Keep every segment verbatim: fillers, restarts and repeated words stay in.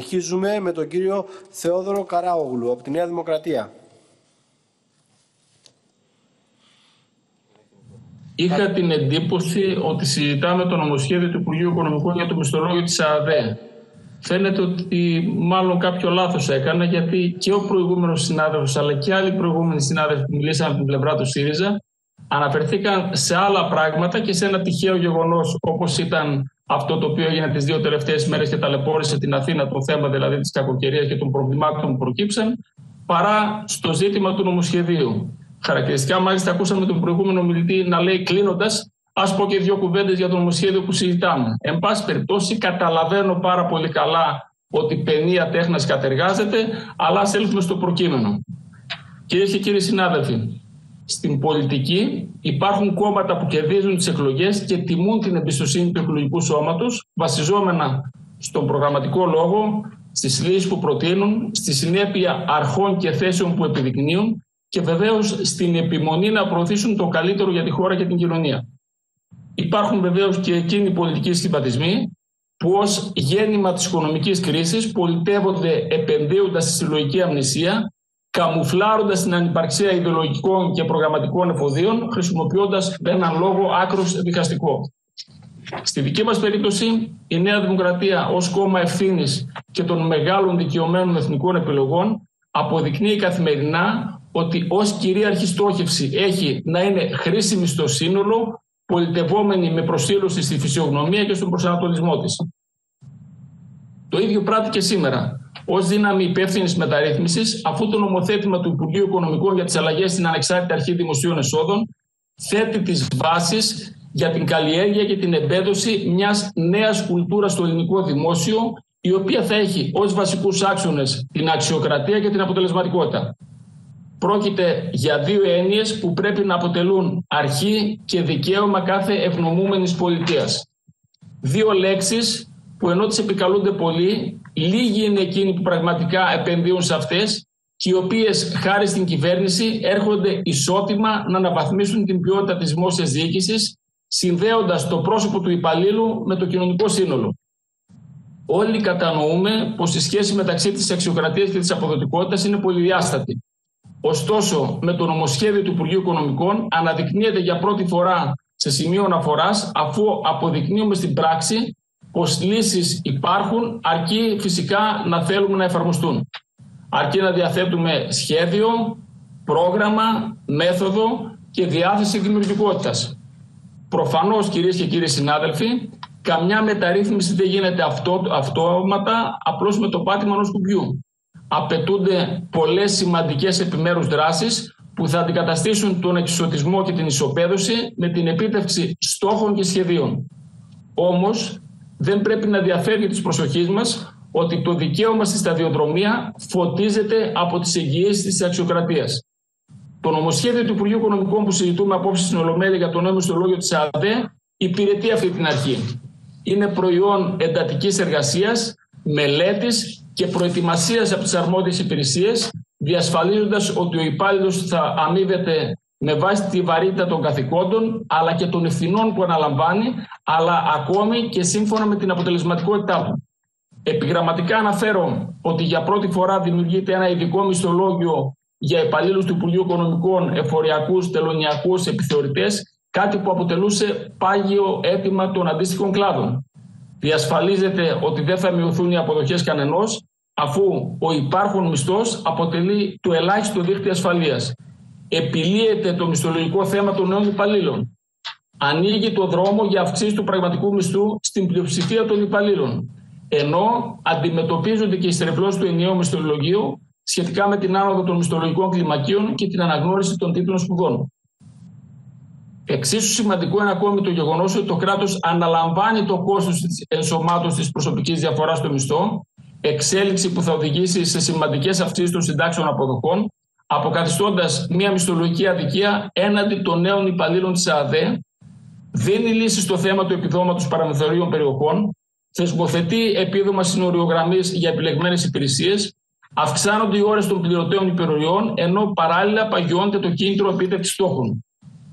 Συνεχίζουμε με τον κύριο Θεόδωρο Καράογλου από τη Νέα Δημοκρατία. Είχα την εντύπωση ότι συζητάμε το νομοσχέδιο του Υπουργείου Οικονομικών για το μισθολόγιο της ΑΔΕ. Φαίνεται ότι μάλλον κάποιο λάθος έκανα, γιατί και ο προηγούμενος συνάδελφος αλλά και άλλοι προηγούμενοι συνάδελφοι που μιλήσαν από την πλευρά του ΣΥΡΙΖΑ αναφερθήκαν σε άλλα πράγματα και σε ένα τυχαίο γεγονός, όπως ήταν αυτό το οποίο έγινε τις δύο τελευταίες μέρες και ταλαιπώρησε την Αθήνα, το θέμα δηλαδή της κακοκαιρίας και των προβλημάτων που προκύψαν, παρά στο ζήτημα του νομοσχεδίου. Χαρακτηριστικά, μάλιστα, ακούσαμε τον προηγούμενο μιλητή να λέει, κλείνοντας, ας πω και δύο κουβέντες για το νομοσχέδιο που συζητάμε. Εν πάση περιπτώσει, καταλαβαίνω πάρα πολύ καλά ότι παινία τέχνας κατεργάζεται, αλλά ας έλθουμε στο προκείμενο. Κυρίες και κύριοι συνάδελφοι, στην πολιτική υπάρχουν κόμματα που κερδίζουν τις εκλογές και τιμούν την εμπιστοσύνη του εκλογικού σώματος, βασιζόμενα στον προγραμματικό λόγο, στις λύσεις που προτείνουν, στη συνέπεια αρχών και θέσεων που επιδεικνύουν και βεβαίως στην επιμονή να προωθήσουν το καλύτερο για τη χώρα και την κοινωνία. Υπάρχουν βεβαίως και εκείνοι οι πολιτικοί σχηματισμοί που ως γέννημα της οικονομικής κρίσης πολιτεύονται επενδύοντας στη συλλογική αμνησία, καμουφλάροντας την ανυπαρξία ιδεολογικών και προγραμματικών εφοδίων, χρησιμοποιώντας έναν λόγο άκρως διχαστικό. Στη δική μας περίπτωση, η Νέα Δημοκρατία ως κόμμα ευθύνης και των μεγάλων δικαιωμένων εθνικών επιλογών αποδεικνύει καθημερινά ότι ως κυρίαρχη στόχευση έχει να είναι χρήσιμη στο σύνολο, πολιτευόμενη με προσήλωση στη φυσιογνωμία και στον προσανατολισμό της. Το ίδιο πράττει και σήμερα, ως δύναμη υπεύθυνης μεταρρύθμισης, αφού το νομοθέτημα του Υπουργείου Οικονομικών για τις αλλαγές στην Ανεξάρτητη Αρχή Δημοσίων Εσόδων θέτει τις βάσεις για την καλλιέργεια και την εμπέδωση μιας νέας κουλτούρας στο ελληνικό δημόσιο, η οποία θα έχει ως βασικούς άξονες την αξιοκρατία και την αποτελεσματικότητα. Πρόκειται για δύο έννοιες που πρέπει να αποτελούν αρχή και δικαίωμα κάθε ευνομούμενης πολιτείας. Δύο λέξεις που ενώ τις επικαλούνται πολλοί, λίγοι είναι εκείνοι που πραγματικά επενδύουν σε αυτές και οι οποίες χάρη στην κυβέρνηση έρχονται ισότιμα να αναβαθμίσουν την ποιότητα της δημόσιας διοίκησης, συνδέοντας το πρόσωπο του υπαλλήλου με το κοινωνικό σύνολο. Όλοι κατανοούμε πως η σχέση μεταξύ της αξιοκρατίας και της αποδοτικότητας είναι πολυδιάστατη. Ωστόσο, με το νομοσχέδιο του Υπουργείου Οικονομικών αναδεικνύεται για πρώτη φορά σε σημείο αναφοράς, αφού αποδεικνύουμε στην πράξη πως λύσεις υπάρχουν, αρκεί φυσικά να θέλουμε να εφαρμοστούν. Αρκεί να διαθέτουμε σχέδιο, πρόγραμμα, μέθοδο και διάθεση δημιουργικότητας. Προφανώς, κυρίες και κύριοι συνάδελφοι, καμιά μεταρρύθμιση δεν γίνεται αυτό, αυτόματα, απλώς με το πάτημα ενός κουμπιού. Απαιτούνται πολλές σημαντικές επιμέρους δράσεις που θα αντικαταστήσουν τον εξισωτισμό και την ισοπαίδωση με την επίτευξη στόχων και σχεδίων. Όμως, δεν πρέπει να διαφεύγει της προσοχής μας ότι το δικαίωμα στη σταδιοδρομία φωτίζεται από τις εγγυήσεις της αξιοκρατίας. Το νομοσχέδιο του Υπουργείου Οικονομικών που συζητούμε απόψε στην Ολομέλεια για το νέο μισθολόγιο της ΑΔΕ υπηρετεί αυτή την αρχή. Είναι προϊόν εντατικής εργασίας, μελέτης και προετοιμασίας από τις αρμόδιες υπηρεσίες, διασφαλίζοντας ότι ο υπάλληλος θα αμείβεται με βάση τη βαρύτητα των καθηκόντων αλλά και των ευθυνών που αναλαμβάνει, αλλά ακόμη και σύμφωνα με την αποτελεσματικότητά του. Επιγραμματικά αναφέρω ότι για πρώτη φορά δημιουργείται ένα ειδικό μισθολόγιο για υπαλλήλους του Υπουργείου Οικονομικών, εφοριακούς, τελωνιακούς, επιθεωρητές, κάτι που αποτελούσε πάγιο αίτημα των αντίστοιχων κλάδων. Διασφαλίζεται ότι δεν θα μειωθούν οι αποδοχές κανενός, αφού ο υπάρχον μισθός αποτελεί το ελάχιστο δίχτυ ασφαλείας. Επιλύεται το μισθολογικό θέμα των νέων υπαλλήλων. Ανοίγει το δρόμο για αυξήσεις του πραγματικού μισθού στην πλειοψηφία των υπαλλήλων. Ενώ αντιμετωπίζονται και οι στρεβλώσεις του ενιαίου μισθολογίου σχετικά με την άνοδο των μισθολογικών κλιμακίων και την αναγνώριση των τίτλων σπουδών. Εξίσου σημαντικό είναι ακόμη το γεγονός ότι το κράτος αναλαμβάνει το κόστος της ενσωμάτωσης της προσωπικής διαφοράς στο μισθό, εξέλιξη που θα οδηγήσει σε σημαντικές αυξήσεις των συντάξεων αποδοχών, αποκαθιστώντας μια μισθολογική αδικία έναντι των νέων υπαλλήλων της ΑΔΕ, δίνει λύση στο θέμα του επιδόματος παραμεθορίων περιοχών, θεσμοθετεί επίδομα συνοριογραμμής για επιλεγμένες υπηρεσίες, αυξάνονται οι ώρες των πληρωτέων υπερορριών, ενώ παράλληλα παγιώνεται το κίνητρο επίτευξης στόχων.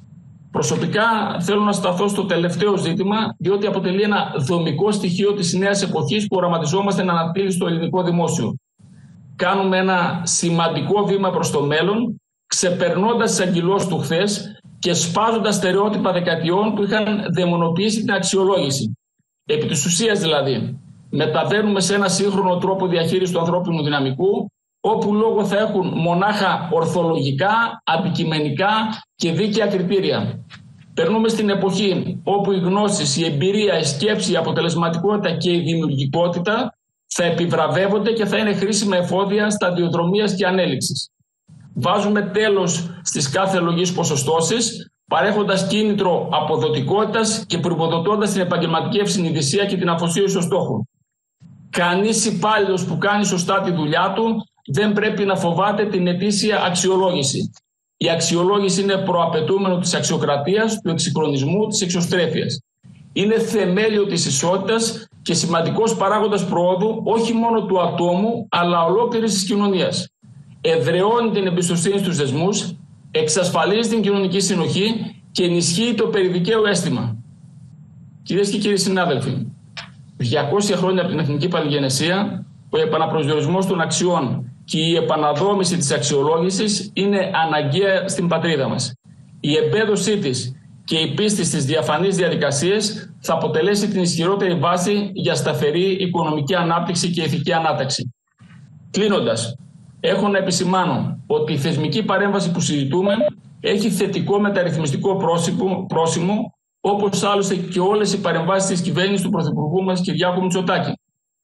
Προσωπικά θέλω να σταθώ στο τελευταίο ζήτημα, διότι αποτελεί ένα δομικό στοιχείο της νέας εποχής που οραματιζόμαστε να αναπτύσσει στο ελληνικό δημόσιο. Κάνουμε ένα σημαντικό βήμα προς το μέλλον, ξεπερνώντας τις αγκυλώσεις του χθες και σπάζοντας στερεότυπα δεκαετιών που είχαν δαιμονοποιήσει την αξιολόγηση. Επί της ουσίας δηλαδή, μεταβαίνουμε σε ένα σύγχρονο τρόπο διαχείρισης του ανθρώπινου δυναμικού, όπου λόγο θα έχουν μονάχα ορθολογικά, αντικειμενικά και δίκαια κριτήρια. Περνούμε στην εποχή όπου οι γνώσεις, η εμπειρία, η σκέψη, η αποτελεσματικότητα και η δημιουργικότητα θα επιβραβεύονται και θα είναι χρήσιμα εφόδια σταδιοδρομίας και ανέλυξης. Βάζουμε τέλος στις κάθε λογής ποσοστώσεις, παρέχοντας κίνητρο αποδοτικότητας και προποδοτώντας την επαγγελματική ευσυνειδησία και την αφοσίωση των στόχων. Κανείς υπάλληλος που κάνει σωστά τη δουλειά του δεν πρέπει να φοβάται την ετήσια αξιολόγηση. Η αξιολόγηση είναι προαπαιτούμενο της αξιοκρατίας, του εξυγχρονισμού, της εξωστρέφειας. Είναι θεμέλιο της ισότητας και σημαντικός παράγοντας προόδου όχι μόνο του ατόμου, αλλά ολόκληρης της κοινωνίας. Εδραιώνει την εμπιστοσύνη στους δεσμούς, εξασφαλίζει την κοινωνική συνοχή και ενισχύει το περιδικαίου αίσθημα. Κυρίες και κύριοι συνάδελφοι, διακόσια χρόνια από την Εθνική Παλιγενεσία, ο επαναπροσδιορισμός των αξιών και η επαναδόμηση της αξιολόγησης είναι αναγκαία στην πατρίδα μας. Η εμπέδωσή της και η πίστη στις διαφανείς διαδικασίες θα αποτελέσει την ισχυρότερη βάση για σταθερή οικονομική ανάπτυξη και ηθική ανάταξη. Κλείνοντας, έχω να επισημάνω ότι η θεσμική παρέμβαση που συζητούμε έχει θετικό μεταρρυθμιστικό πρόσημο, όπως άλλωστε και όλες οι παρεμβάσεις της κυβέρνησης του Πρωθυπουργού μας Κυριάκου Μητσοτάκη.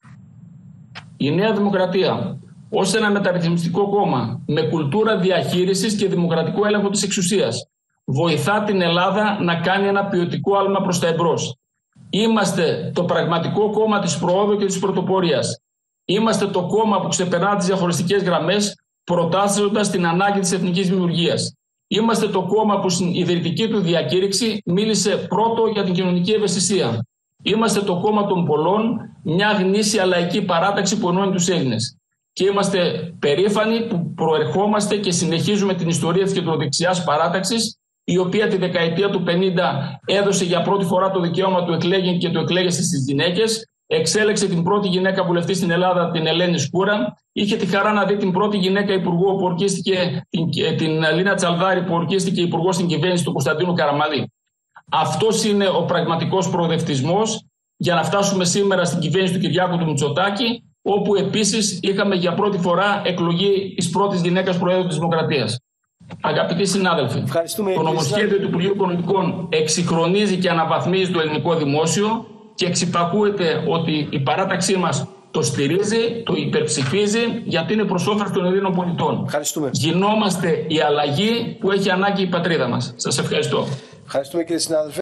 Η Νέα Δημοκρατία, ως ένα μεταρρυθμιστικό κόμμα με κουλτούρα διαχείρισης και δημοκρατικό έλεγχο της εξουσίας, βοηθά την Ελλάδα να κάνει ένα ποιοτικό άλμα προς τα εμπρός. Είμαστε το πραγματικό κόμμα της προόδου και της πρωτοπορίας. Είμαστε το κόμμα που ξεπερνά τις διαχωριστικές γραμμές, προτάσσοντας την ανάγκη της εθνικής δημιουργίας. Είμαστε το κόμμα που στην ιδρυτική του διακήρυξη μίλησε πρώτο για την κοινωνική ευαισθησία. Είμαστε το κόμμα των πολλών, μια γνήσια λαϊκή παράταξη που ενώνει τους Έλληνες. Και είμαστε περήφανοι που προερχόμαστε και συνεχίζουμε την ιστορία της κεντροδεξιάς παράταξης, η οποία τη δεκαετία του πενήντα έδωσε για πρώτη φορά το δικαίωμα του εκλέγην και του εκλέγεσαι στις γυναίκες, εξέλεξε την πρώτη γυναίκα βουλευτή στην Ελλάδα, την Ελένη Σκούρα, είχε τη χαρά να δει την πρώτη γυναίκα υπουργό που ορκίστηκε, την, την Λίνα Τσαλδάρη, που ορκίστηκε υπουργό στην κυβέρνηση του Κωνσταντίνου Καραμαλή. Αυτός είναι ο πραγματικός προοδευτισμός για να φτάσουμε σήμερα στην κυβέρνηση του Κυριάκου του Μητσοτάκη, όπου επίσης είχαμε για πρώτη φορά εκλογή της πρώτης γυναίκας Προέδρου της Δημοκρατίας. Αγαπητοί συνάδελφοι, το νομοσχέδιο του Υπουργείου Οικονομικών εξυγχρονίζει και αναβαθμίζει το ελληνικό δημόσιο και εξυπακούεται ότι η παράταξή μας το στηρίζει, το υπερψηφίζει, γιατί είναι προς όφελος των Ελλήνων πολιτών. Γινόμαστε η αλλαγή που έχει ανάγκη η πατρίδα μας. Σας ευχαριστώ. Ευχαριστούμε κύριε συνάδελφε.